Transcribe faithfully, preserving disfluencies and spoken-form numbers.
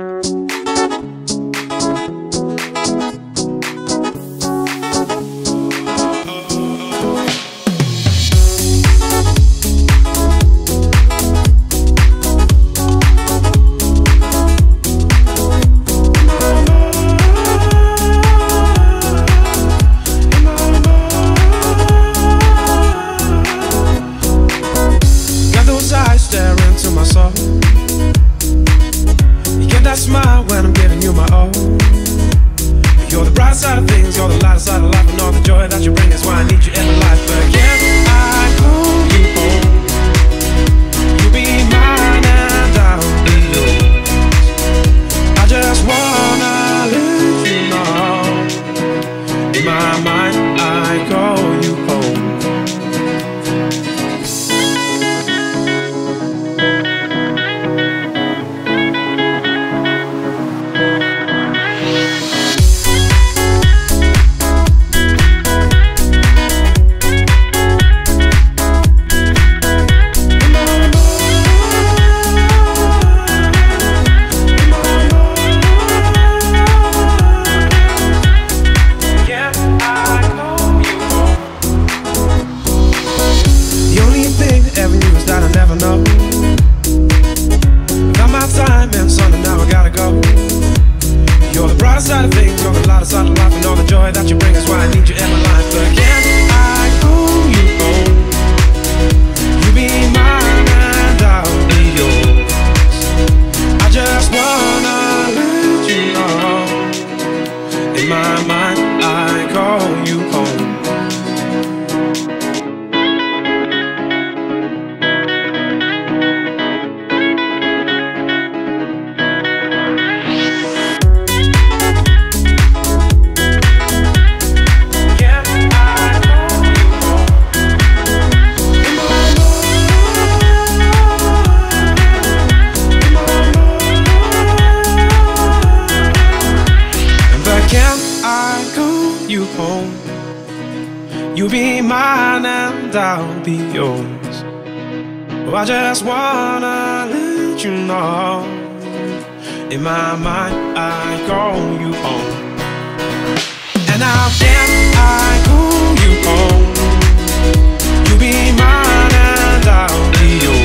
You'll be mine and I'll be yours. Oh, I just wanna let you know, in my mind I call you home. And how can I call you home? You'll be mine and I'll be yours.